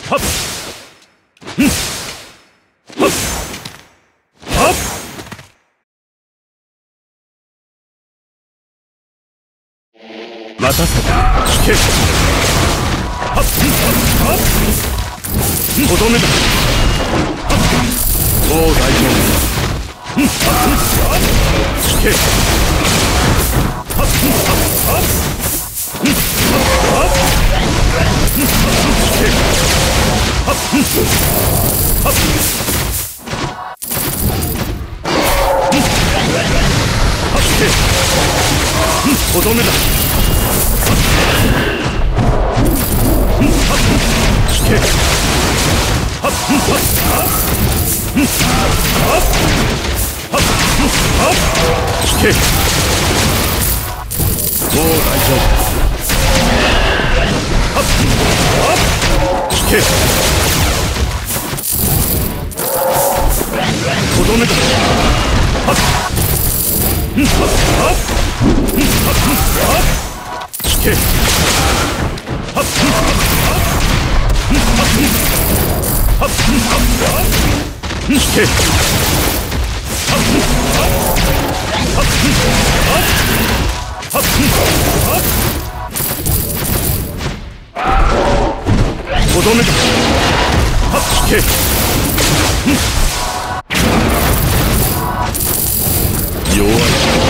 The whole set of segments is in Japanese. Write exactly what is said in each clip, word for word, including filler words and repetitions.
はっうんはっはっ待たせた聞けはっはっとどめだはっもう大丈夫うんはっ聞けはっはっはっうんはっはっうん聞けはっうんはっうんはっ聞けうんとどめだうんはっ聞けはっうんはっうんはっはっうんはっ聞けもう大丈夫はっはっ聞けとどめだはっうんはっはっうんはっはっ聞けはっうんはっはっうんはっはっうんはっはっ聞けはっうんはっはっうんはっはっうんはっとどめだはっ聞けうん弱い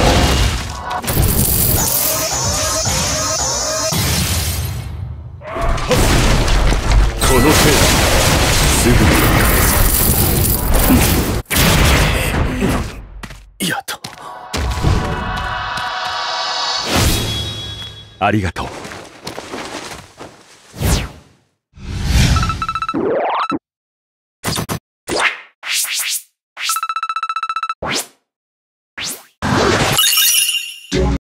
この程度すぐにやっとありがとうyou